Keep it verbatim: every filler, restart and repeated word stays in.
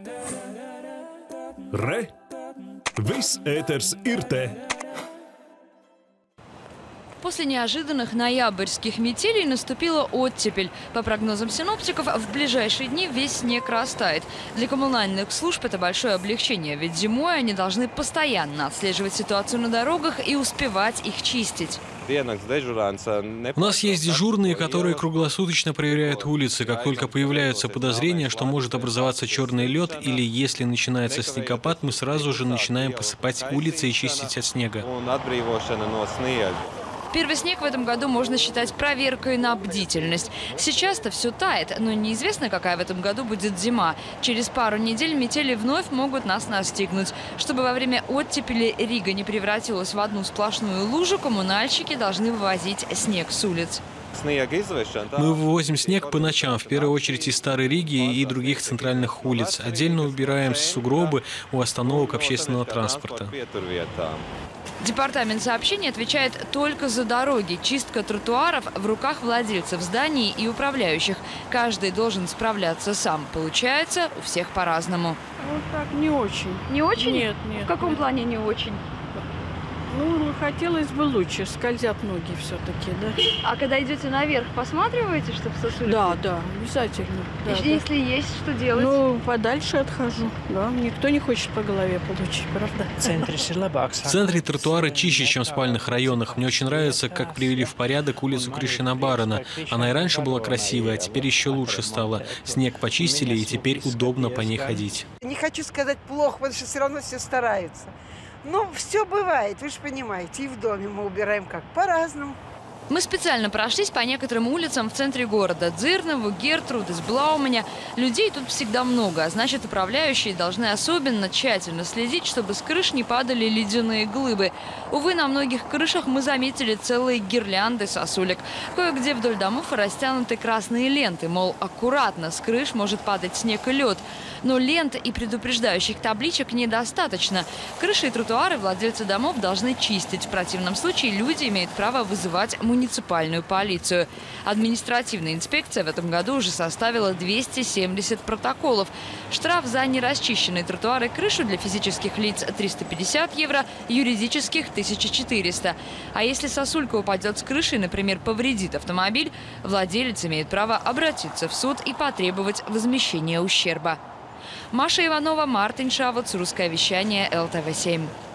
Re! Viss ēters ir te! После неожиданных ноябрьских метелей наступила оттепель. По прогнозам синоптиков, в ближайшие дни весь снег растает. Для коммунальных служб это большое облегчение, ведь зимой они должны постоянно отслеживать ситуацию на дорогах и успевать их чистить. У нас есть дежурные, которые круглосуточно проверяют улицы. Как только появляются подозрения, что может образоваться черный лед, или если начинается снегопад, мы сразу же начинаем посыпать улицы и чистить от снега. Первый снег в этом году можно считать проверкой на бдительность. Сейчас-то все тает, но неизвестно, какая в этом году будет зима. Через пару недель метели вновь могут нас настигнуть. Чтобы во время оттепели Рига не превратилась в одну сплошную лужу, коммунальщики должны вывозить снег с улиц. Мы вывозим снег по ночам, в первую очередь из Старой Риги и других центральных улиц. Отдельно убираем сугробы у остановок общественного транспорта. Департамент сообщений отвечает только за дороги. Чистка тротуаров в руках владельцев зданий и управляющих. Каждый должен справляться сам. Получается у всех по-разному. Вот так, не очень. Не очень? Нет, нет. В каком нет. плане не очень? Ну, хотелось бы лучше, скользят ноги все-таки, да. А когда идете наверх, посматриваете, чтобы сосули? Да, да, обязательно. Да, И да. если есть, что делать? Ну, подальше отхожу, да. Никто не хочет по голове получить, правда? В центре тротуары чище, чем в спальных районах. Мне очень нравится, как привели в порядок улицу Кришина-Барона. Она и раньше была красивая, а теперь еще лучше стала. Снег почистили, и теперь удобно по ней ходить. Не хочу сказать плохо, потому что все равно все стараются. Ну, все бывает, вы же понимаете. И в доме мы убираем как по-разному. Мы специально прошлись по некоторым улицам в центре города. Дзирнову, Гертрудес, Блауменя. Людей тут всегда много, а значит, управляющие должны особенно тщательно следить, чтобы с крыш не падали ледяные глыбы. Увы, на многих крышах мы заметили целые гирлянды сосулек. Кое-где вдоль домов растянуты красные ленты, мол, аккуратно, с крыш может падать снег и лед. Но лент и предупреждающих табличек недостаточно. Крыши и тротуары владельцы домов должны чистить. В противном случае люди имеют право вызывать муниципальную полицию. Административная инспекция в этом году уже составила двести семьдесят протоколов. Штраф за нерасчищенные тротуары и крышу для физических лиц триста пятьдесят евро, юридических тысяча четыреста. А если сосулька упадет с крыши, например, повредит автомобиль, владелец имеет право обратиться в суд и потребовать возмещения ущерба. Маша Иванова, Мартин Шавоц, русское вещание, эл тэ вэ семь.